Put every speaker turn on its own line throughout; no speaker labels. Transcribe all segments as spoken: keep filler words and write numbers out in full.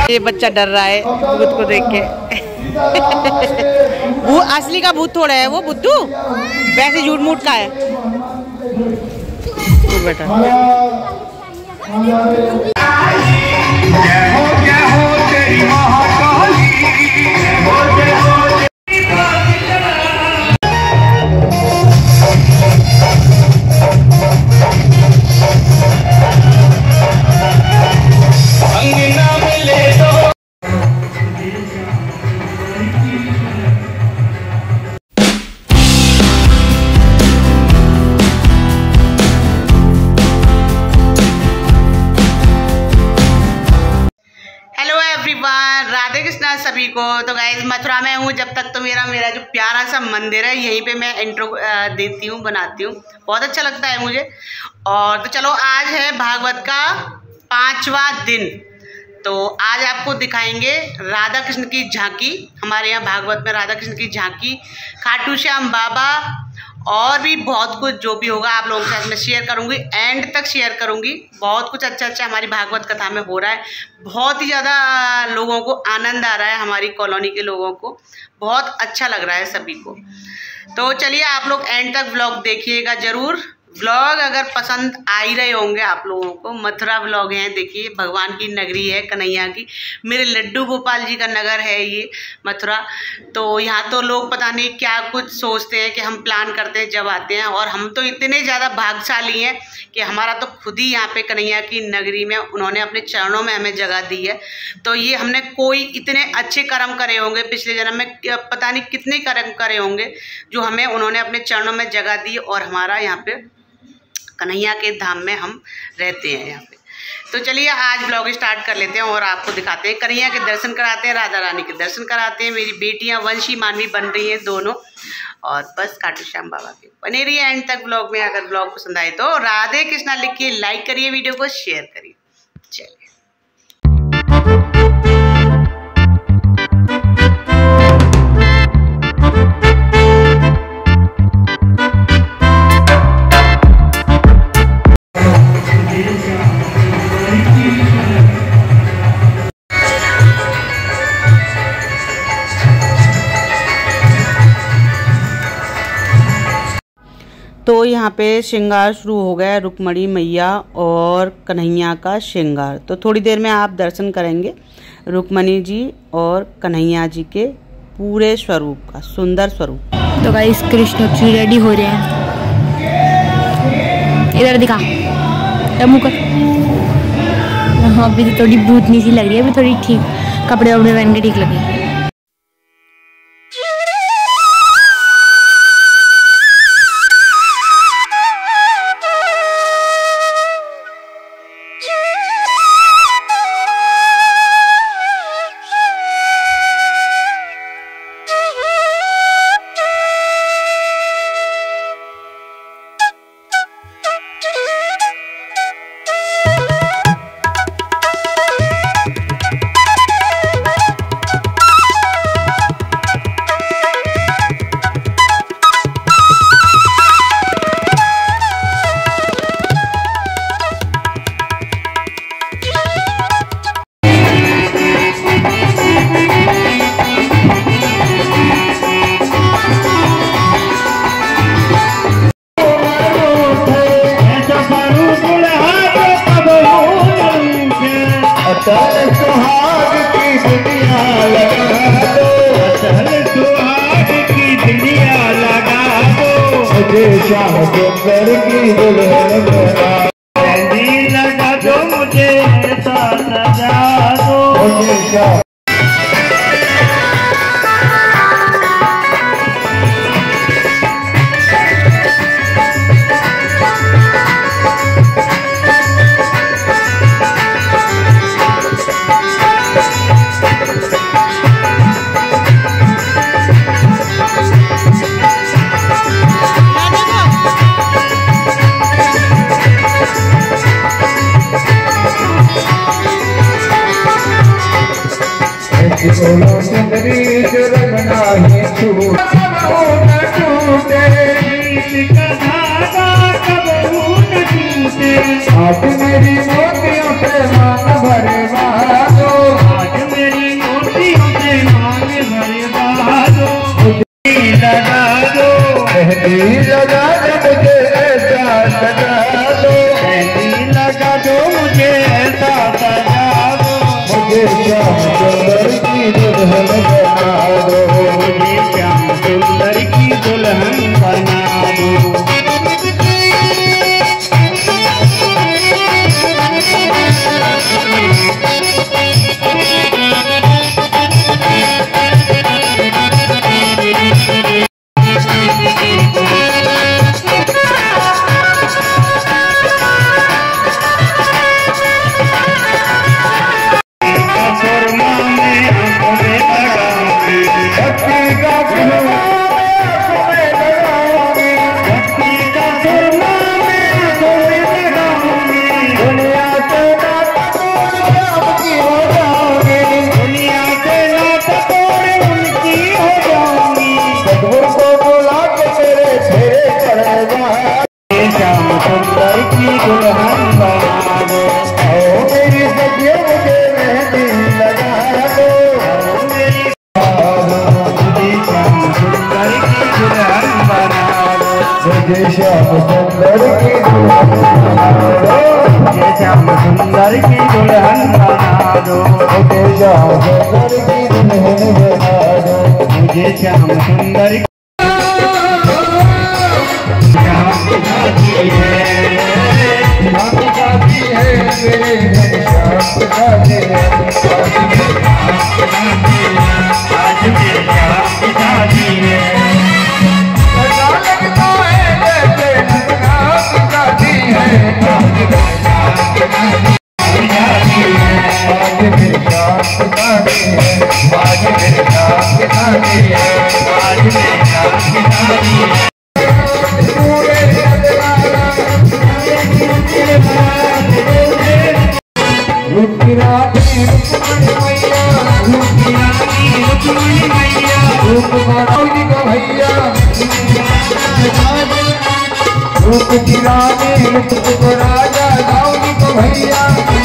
ये बच्चा डर रहा है भूत को देख के। वो असली का भूत थोड़ा है वो बुद्धू, वैसे झूठ मूठ का है बेटा। राधे कृष्णा सभी को। तो गाइस मथुरा में हूँ जब तक, तो मेरा मेरा जो प्यारा सा मंदिर है यहीं पे मैं इंट्रो देती हूँ, बनाती हूँ, बहुत अच्छा लगता है मुझे। और तो चलो आज है भागवत का पांचवा दिन, तो आज आपको दिखाएंगे राधा कृष्ण की झांकी। हमारे यहाँ भागवत में राधा कृष्ण की झांकी, खाटू श्याम बाबा और भी बहुत कुछ जो भी होगा आप लोगों के साथ मैं शेयर करूंगी, एंड तक शेयर करूंगी। बहुत कुछ अच्छा अच्छा हमारी भागवत कथा में हो रहा है, बहुत ही ज़्यादा लोगों को आनंद आ रहा है, हमारी कॉलोनी के लोगों को बहुत अच्छा लग रहा है सभी को। तो चलिए आप लोग एंड तक व्लॉग देखिएगा ज़रूर। व्लॉग अगर पसंद आ ही रहे होंगे आप लोगों को, मथुरा व्लॉग हैं, देखिए भगवान की नगरी है कन्हैया की, मेरे लड्डू गोपाल जी का नगर है ये मथुरा। तो यहाँ तो लोग पता नहीं क्या कुछ सोचते हैं कि हम प्लान करते हैं जब आते हैं, और हम तो इतने ज़्यादा भाग्यशाली हैं कि हमारा तो खुद ही यहाँ पे कन्हैया की नगरी में उन्होंने अपने चरणों में हमें जगह दी है। तो ये हमने कोई इतने अच्छे कर्म करे होंगे पिछले जन्म में, पता नहीं कितने कर्म करे होंगे जो हमें उन्होंने अपने चरणों में जगह दी, और हमारा यहाँ पे कन्हैया के धाम में हम रहते हैं यहाँ पे। तो चलिए आज ब्लॉग स्टार्ट कर लेते हैं और आपको दिखाते हैं, कन्हैया के दर्शन कराते हैं, राधा रानी के दर्शन कराते हैं। मेरी बेटियां वंशी मानवी बन रही हैं दोनों, और बस खाटू श्याम बाबा के बने रहिए एंड तक ब्लॉग में। अगर ब्लॉग पसंद आए तो राधे कृष्णा लिखिए, लाइक करिए, वीडियो को शेयर करिए। चलिए तो यहाँ पे श्रृंगार शुरू हो गया, रुक्मणी मैया और कन्हैया का श्रृंगार। तो थोड़ी देर में आप दर्शन करेंगे रुक्मणी जी और कन्हैया जी के पूरे स्वरूप का, सुंदर स्वरूप।
तो गाइस कृष्ण जी रेडी हो रहे हैं, इधर दिखा मुँह कर। हाँ अभी तो थोड़ी भूतनी सी लग रही है, अभी थोड़ी ठीक कपड़े वपड़े पहन के ठीक लगे।
अटल सुहाग की दुनिया लगा दो, अटल सुहाग की दुनिया लगा दो, मुझे श्याम सुंदर की दुल्हन बना लगा दो, मुझे ऐसा सजा दो, मुझे श्याम। सुंदरी रंगना ही छूट टूटे, आज मेरी मोतियों से मान भरे मारो, आज दुल्हन बना दो,
मुझे श्याम सुंदर की दुल्हन बना दो।
मुझे श्याम सुंदर की दुल्हन बना दो,
मुझे श्याम सुंदर की दुल्हन बना दो,
मुझे श्याम सुंदर की दुल्हन बना दो,
मुझे श्याम सुंदर की
रूप की रानी रूप को राजा दाऊदी को भैया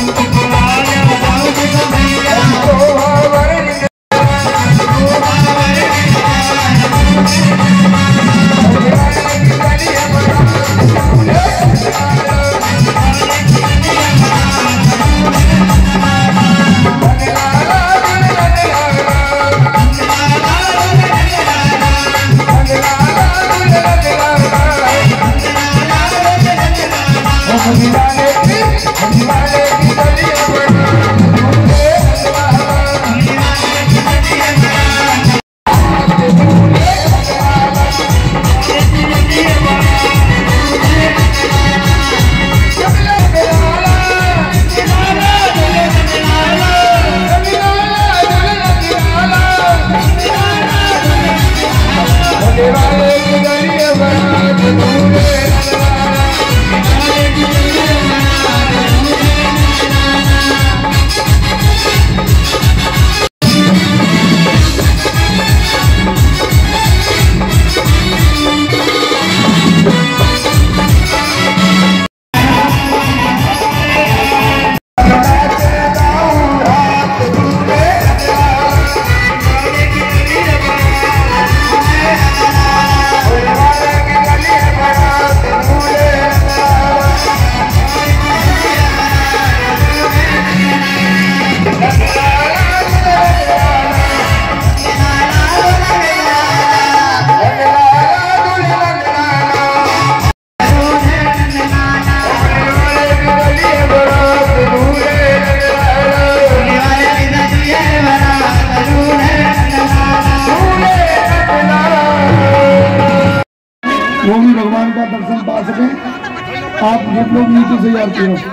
वो भी भगवान का दर्शन पा सके। आप सब लोग नीचे से आरती हो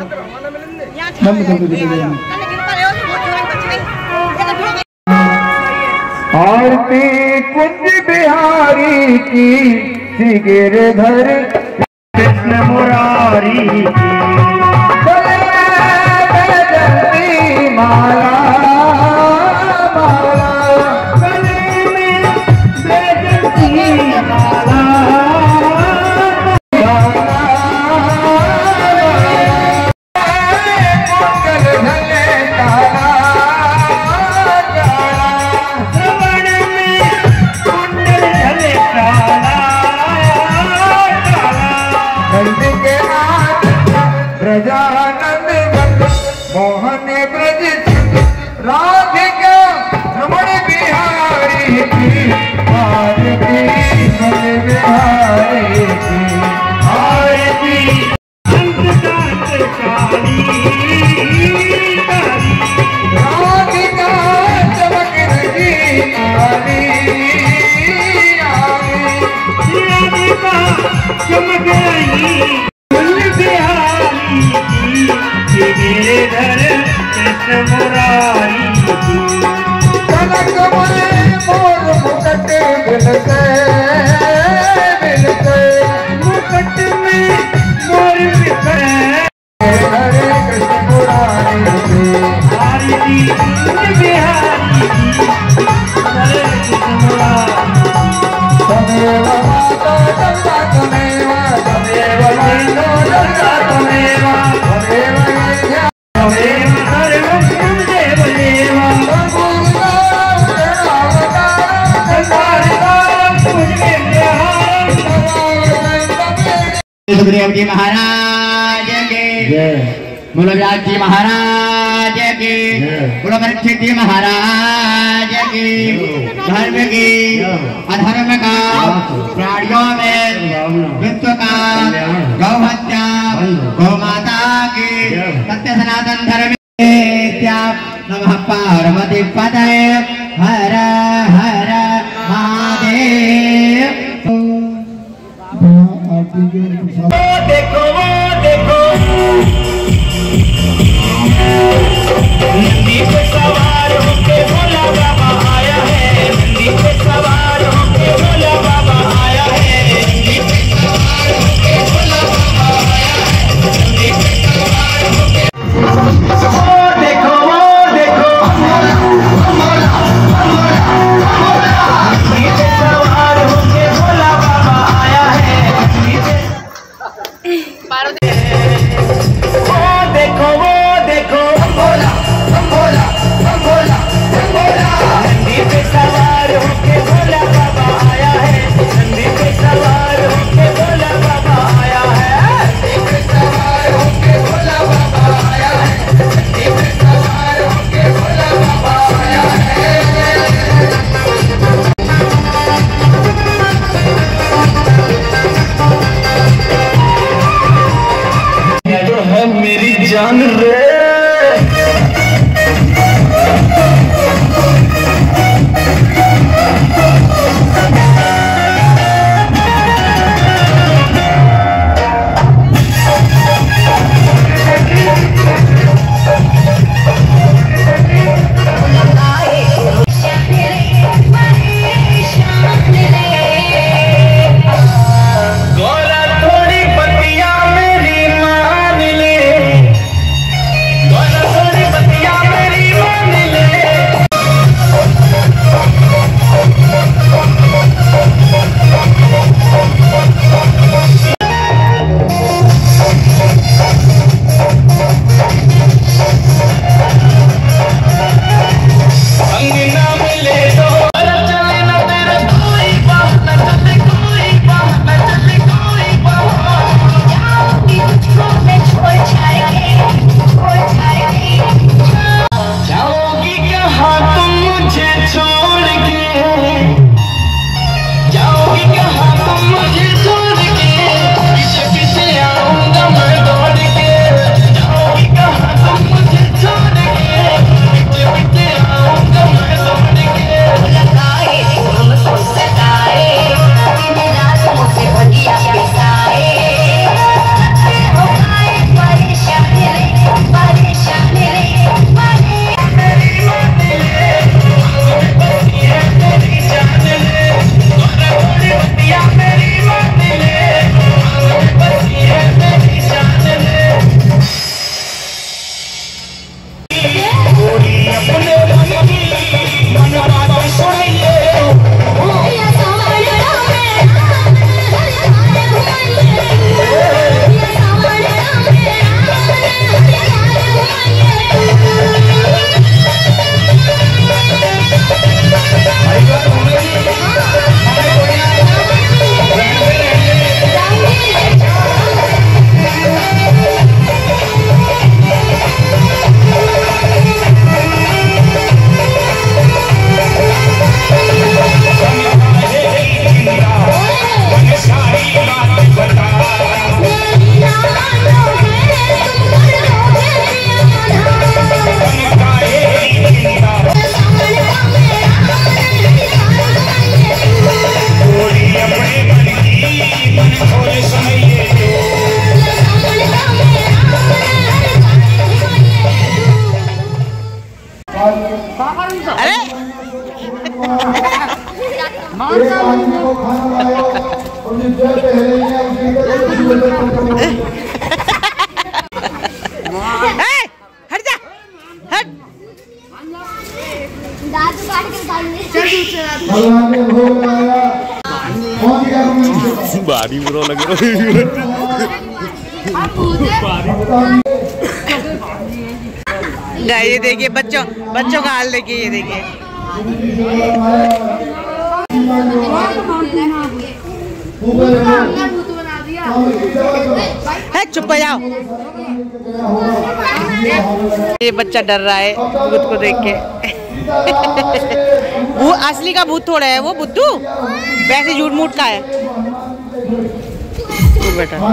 बंद कर दीजिए। आरती कुंज बिहारी की गिरधर
कृष्ण मुरारी की
माला प्रजानंद मोहन ब्रज राधिका रमण
कृष्ण मुरारी
कनक मुरे मोर मुकट बिलके बिलके
मुकुट में मोर बिखरे
हरे कृष्ण मुरारी
हरि जी बिहारी हरे कृष्ण मुरारी
तमेव माता गंगा तमेव तमेव माता गंगा तमेव तमेव यज्ञ
तमेव सर्वं देव देव
सुखदेव जी महाराज के, बोलो व्यास जी महाराज की, बोलो परीक्षित जी महाराज की। धर्म की अधर्म का प्राणियों में विश्व का गौ हत्या गौ माता की सत्य सनातन धर्म नमः पार्वती पदे हर हर महादेव।
देखो वो देखो नंदी पे सवार होके भोला बाबा आया है नंदी पे सवार होके भोला बाबा आया है नंदी पे सवार होके भोला बाबा आया है नंदी पे सवार होके वो देखो वो देखो
अरे
एक आदमी को खाना लाओ और जिस जगह पे हिलेंगे उसी जगह
ए, हट जा हट।
भगवान ने भोग लगाया कौन क्या कमी
भारी बुरा लगे
ये देखिए बच्चों बच्चों का हाल देखिए, ये देखिए है, चुप हो जाओ। ये बच्चा डर रहा है भूत को देख के। वो असली का भूत थोड़ा है वो बुद्धू, वैसे झूठ मूठ का है बेटा।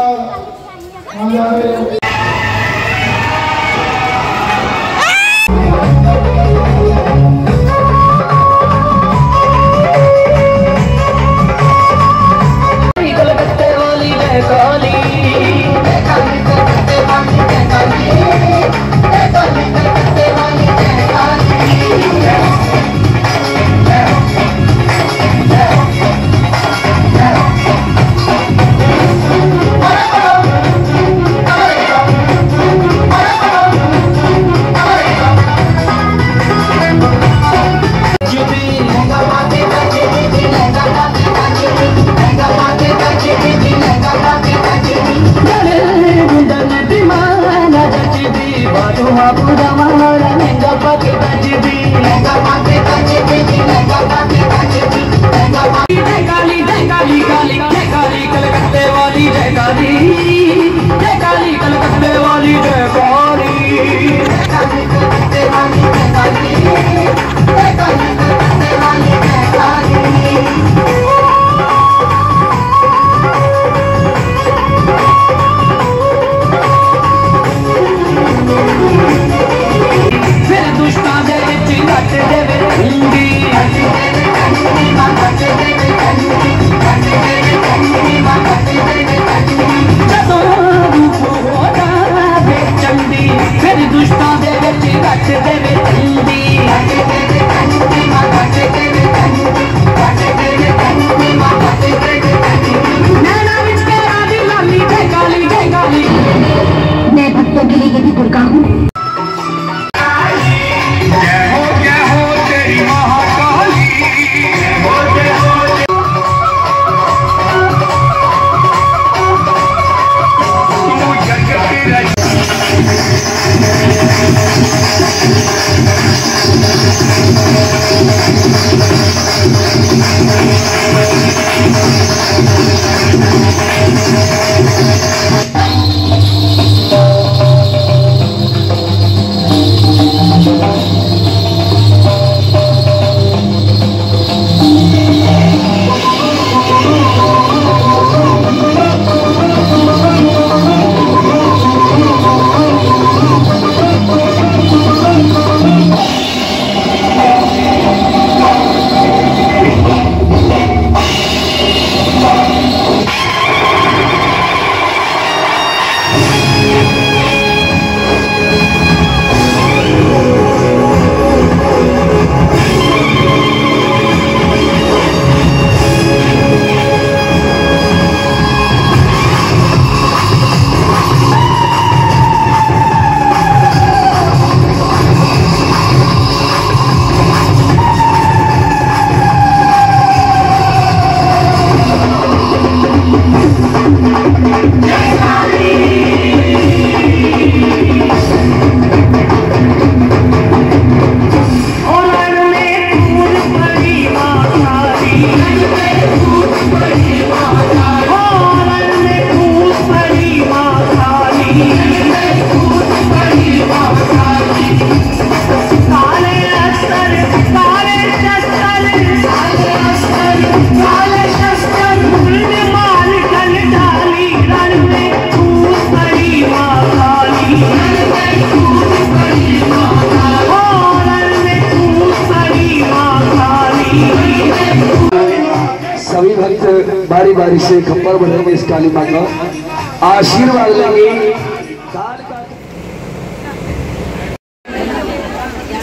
सभी भक्त बारी बारी से खप्पर बढ़ेंगे इस काली माँ का आशीर्वाद लेंगे।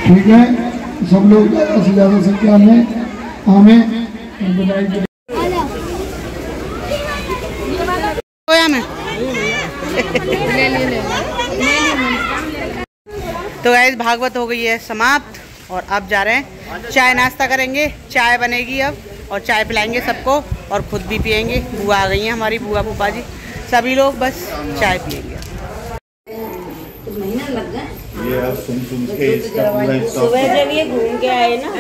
ठीक है, सब लोग ज़्यादा से ज़्यादा संख्या में हमें बधाई के
तो गाइस भागवत हो गई है समाप्त और अब जा रहे हैं चाय नाश्ता करेंगे। चाय बनेगी अब और चाय पिलाएंगे सबको और खुद भी पियेंगे। बुआ आ गई हैं हमारी, बुआ फूफा जी सभी लोग बस चाय पियेंगे।
सुबह जब ये घूम के आए ना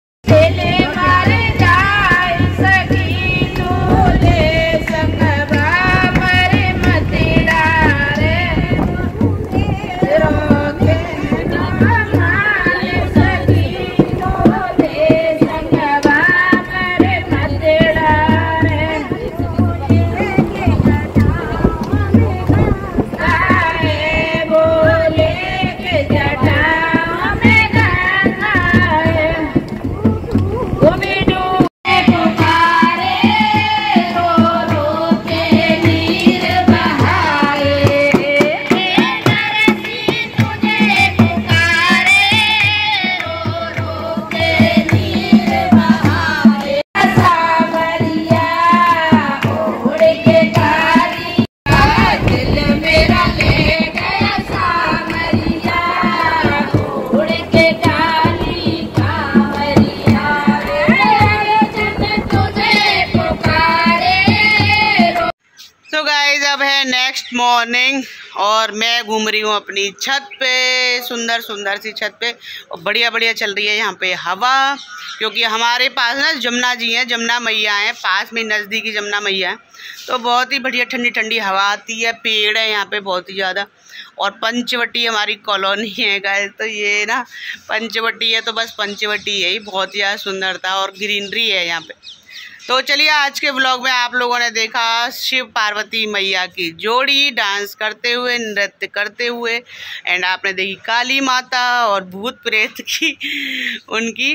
नेक्स्ट मॉर्निंग और मैं घूम रही हूँ अपनी छत पे, सुंदर सुंदर सी छत पे और बढ़िया बढ़िया चल रही है यहाँ पे हवा, क्योंकि हमारे पास ना जमुना जी हैं, जमुना मैया हैं, पास में नज़दीकी जमुना मैया है, तो बहुत ही बढ़िया ठंडी ठंडी हवा आती है। पेड़ है यहाँ पे बहुत ही ज़्यादा और पंचवटी हमारी कॉलोनी है गाइस, तो ये ना पंचवटी है तो बस पंचवटी है ही, बहुत ही ज़्यादा सुंदरता और ग्रीनरी है यहाँ पे। तो चलिए आज के ब्लॉग में आप लोगों ने देखा शिव पार्वती मैया की जोड़ी डांस करते हुए, नृत्य करते हुए, एंड आपने देखी काली माता और भूत प्रेत की उनकी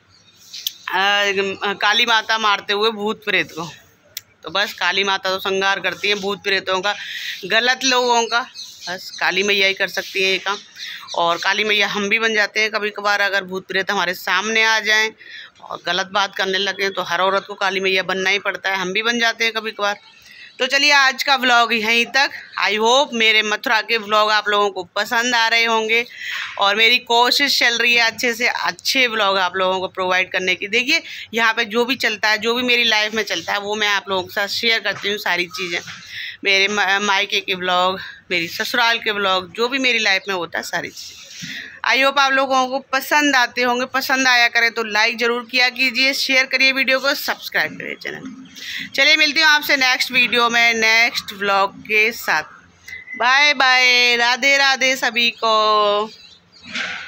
आ, काली माता मारते हुए भूत प्रेत को। तो बस काली माता तो संहार करती है भूत प्रेतों का, गलत लोगों का, बस काली मैया ही कर सकती है ये काम। और काली मैया हम भी बन जाते हैं कभी कभार, अगर भूत प्रेत हमारे सामने आ जाएं और गलत बात करने लगे तो हर औरत को काली मैया बनना ही पड़ता है, हम भी बन जाते हैं कभी कभार। तो चलिए आज का व्लॉग यहीं तक। आई होप मेरे मथुरा के व्लॉग आप लोगों को पसंद आ रहे होंगे और मेरी कोशिश चल रही है अच्छे से अच्छे व्लॉग आप लोगों को प्रोवाइड करने की। देखिए यहाँ पे जो भी चलता है, जो भी मेरी लाइफ में चलता है, वो मैं आप लोगों के साथ शेयर करती हूँ सारी चीज़ें। मेरे मायके के व्लॉग, मेरी ससुराल के व्लॉग, जो भी मेरी लाइफ में होता है सारी चीज़ें। आई होप आप लोगों को पसंद आते होंगे। पसंद आया करे तो लाइक ज़रूर किया कीजिए, शेयर करिए वीडियो को, सब्सक्राइब करिए चैनल। चलिए मिलती हूँ आपसे नेक्स्ट वीडियो में नेक्स्ट व्लॉग के साथ। बाय बाय, राधे राधे सभी को।